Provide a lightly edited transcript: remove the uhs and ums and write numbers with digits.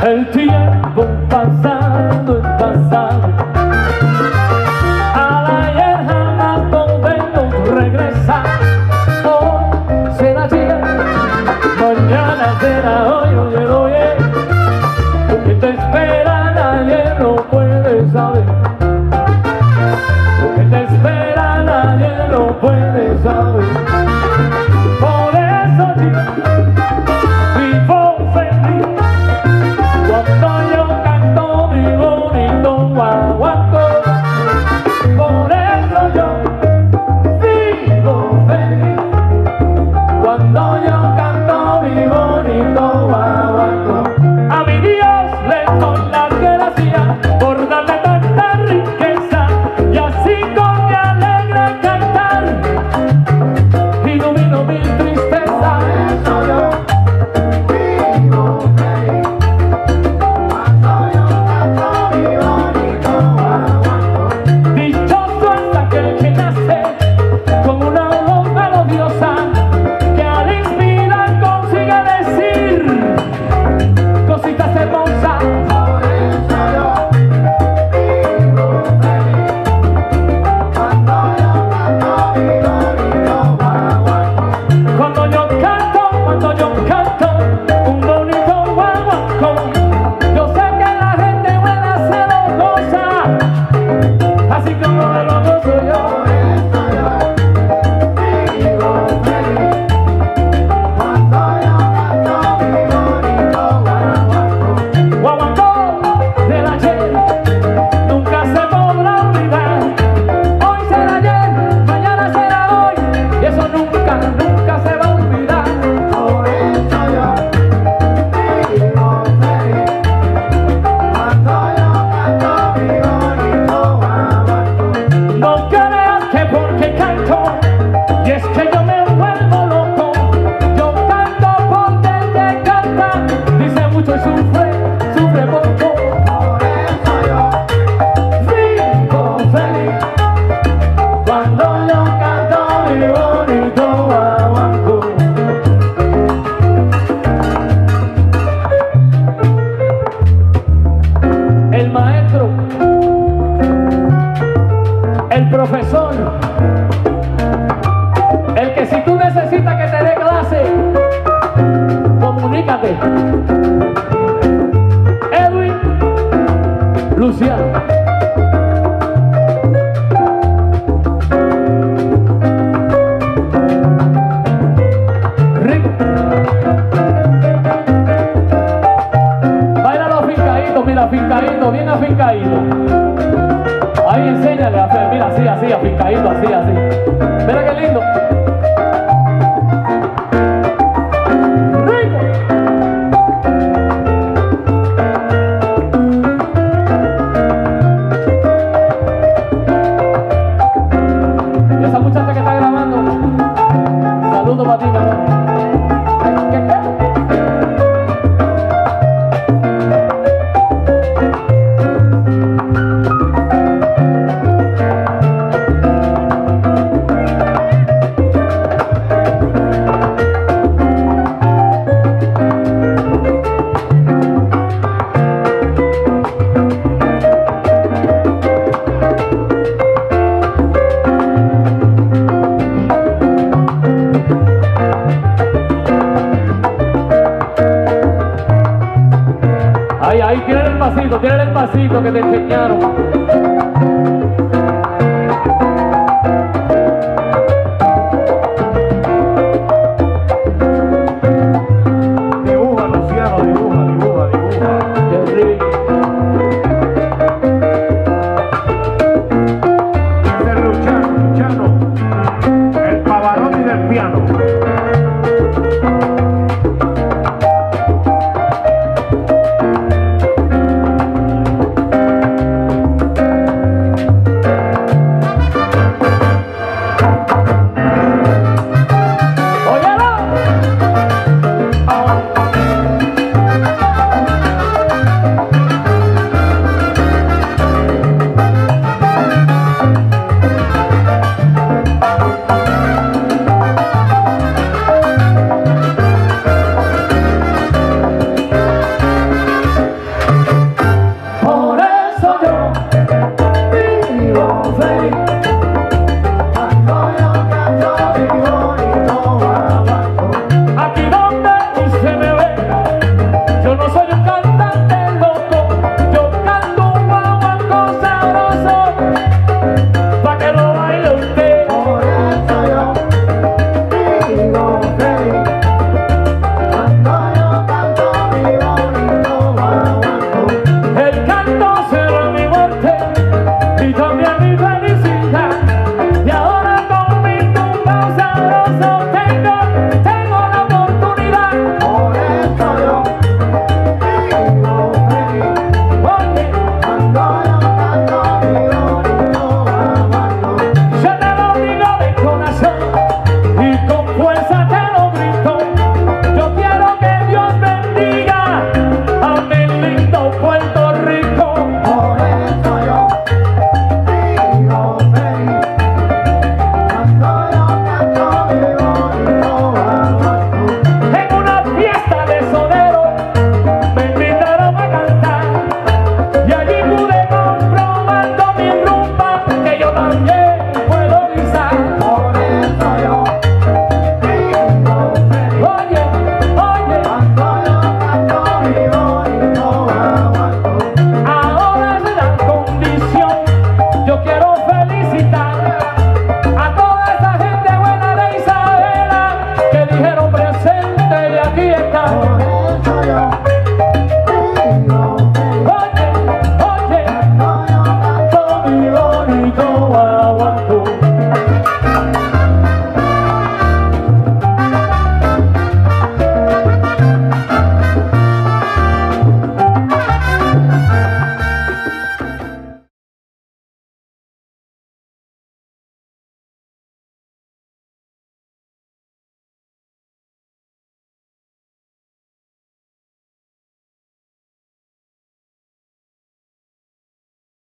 El tiempo pasado es pasado, al ayer jamás podemos regresar. Hoy será ayer, mañana será hoy, oye, oye. Lo que te espera nadie lo puede saber. Lo que te espera nadie lo puede saber. Por eso yo vivo feliz cuando yo canto mi bonito guaguancó. Por eso yo vivo feliz cuando yo canto mi bonito guaguancó. A mi Dios le doy las gracias por darme tanta riqueza, y así con mi alegre cantar ilumino mi tristeza. Por eso yo vivo feliz cuando yo canto mi bonito guaguancó. Dichoso es aquel que nace con una voz melodiosa, que al inspirar consigue decir cositas hermosas. Por eso yo vivo feliz cuando yo canto mi bonito guaguancó. Cuando yo canto un bonito guaguancó, yo sé que la gente buena se lo goza, así como me lo gozo yo. Por eso yo vivo feliz cuando yo canto mi bonito guaguancó. Guaguancó del ayer nunca se podrá olvidar. Hoy será ayer, mañana será hoy, y eso nunca, nunca se va a olvidar. Por eso yo vivo feliz cuando yo canto mi bonito guaguancó. No creas que porque canto, y es que yo me vuelvo loco. Yo canto porque el que canta dice mucho y sufre poco. Por eso yo vivo feliz cuando yo canto mi bonito guaguancó. El maestro, el profesor, el que si tú necesitas que te dé clase, comunícate. Edwin Luciano. Rick. Báilalo afincadito, mira, afincadito, bien afincadito. Ahí enséñale a hacer, mira, así, así, afincadito, así, así. Mira qué lindo. Rico. Y esa muchacha que está grabando, saludos para ti, mi amor. ¿Qué? Ahí, tienen el pasito que te enseñaron.